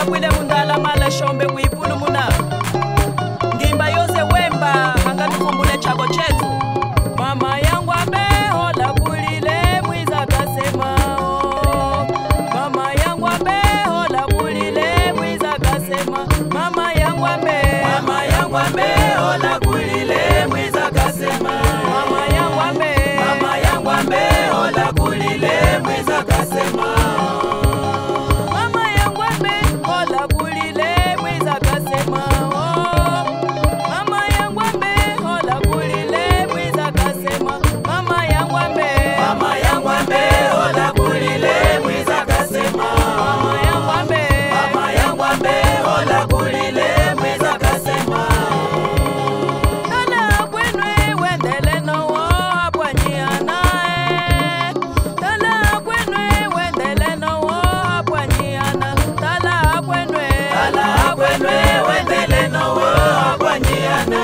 kwile mundala mala shombe kuipulu muna ngimba yose wemba hanganikumbule chako chetu mama yangu amehola kulile mwiza kasema mama yangu amehola kulile mwiza kasema mama yangu amehola kulile mwiza kasema mama yangu amehola kulile mwiza kasema mama yangu amehola kulile mwiza kasema mama yangu amehola kulile mwiza kasema mama yangu amehola kulile mwiza kasema mama yangu amehola kulile mwiza kasema tala kwenwe wendele nowo apwanyiana tala kwenwe wendele nowo apwanyiana tala kwenwe wendele nowo apwanyiana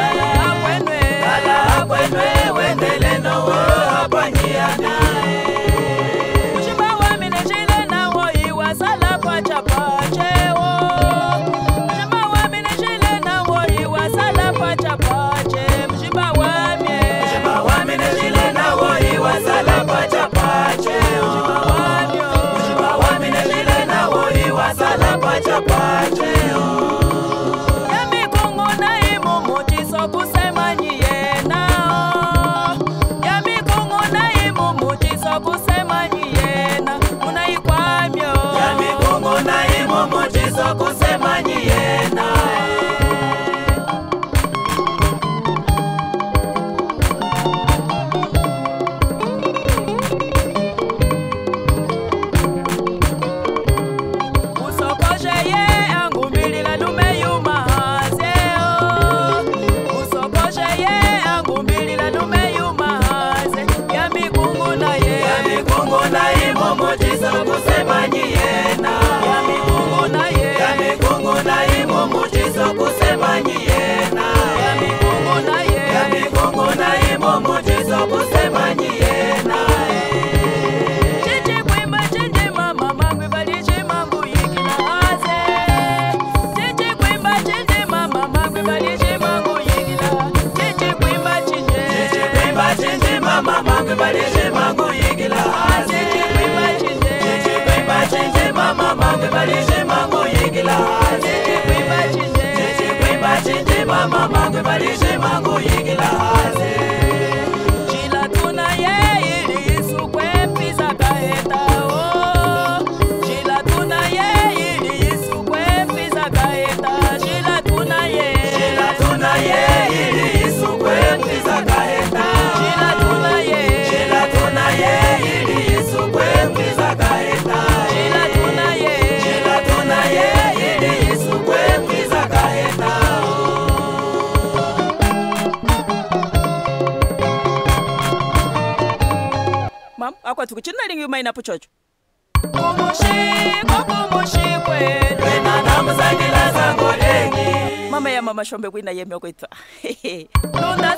tala kwenwe wendele nowo apwanyiana Mshimba wa minejile nawo iwasala kwa chapacheo Mshimba wa minejile nawo iwasala kwa chapache Mshimba wa minejile nawo iwasala kwa chapacheo Mshimba wa minejile nawo iwasala kwa chapacheo Yami kungu na imu muchiso kusema nyiye nao Yami kungu na imu muchiso kusema nyiye na Munaikwamyo Yami kungu na imu muchiso kusema nyiye na Usokoje ye angumbilila lume yuma hazeo Usokoje ye angumbilila lume yuma haze Yami kungu na imo muchiso kusema nyiyena Yami kungu na imo muchiso kusema nyiyena Yami kungu na imo muchiso kusema nyiyena Chichi kwimba chichi mama mangwi valichi mangu yikila haze Chichi kwimba chichi mama mangwi valichi mangu yikila Chichi kwimba chichi mama mangwi valichi mangu yikila haze Chichi kwimba chichi mama mangwi valichi mangu yikila haze Chichi kwimba chichi mama mangwi valichi mangu yikila haze Chila tuna ye ili isukwe mpisa kaheta Chila tuna ye ili isukwe mpisa kaheta Chila tuna ye ili isukwe mpisa kaheta Chila tuna ye ili isukwe mpisa kaheta Chila tuna ye ili isukwe mpisa kaheta Mam, akwa tukuchina lingi umaina puchocho Kumushikwe Wena namuzangila zangolengi Mama ya mama shombe wina yemyo kwitwa Lunda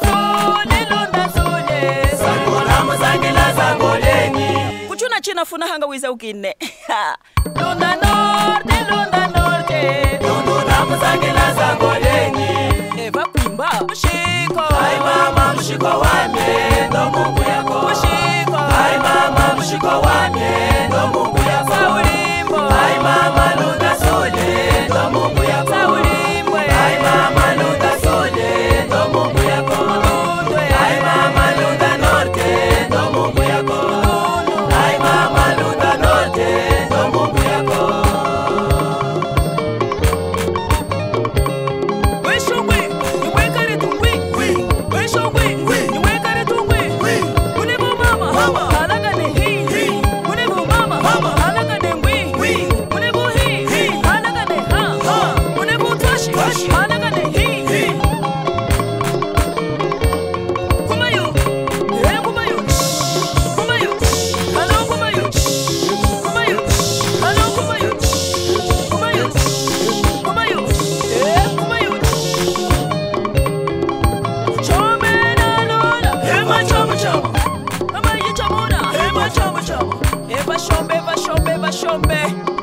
sule Sangu namuzangila zangolengi Kuchuna china funa hanga wiza ukine Lunda norte Lundu namuzangila zangolengi Eva kwimba Mushiko Ai mama mushiko wame Ndo mungu yako Mushiko Ai mama mushiko wame Ndo mungu yako Saulimbo Ai mama lunda sule Ndo mungu yako Saulimbo Ai mama lunda sule Ndo mungu yako Ai mama lunda norte Ndo mungu yako Ai mama lunda norte Ndo mungu yako Weshongwe Niwekare tungwi Weshongwe Niwekare tungwi Univu mama Halaga ni hii Univu mama Halaga ni ngwi Univu hii Halaga ni ha Univu tashi Halaga ni hii Kumayo Kumayo Kumayo Hello Kumayo Kumayo Hello Kumayo Kumayo Kumayo Kumayo Chomena lola Hema chama chama Hema yichamona Hema chama chama Eva shombe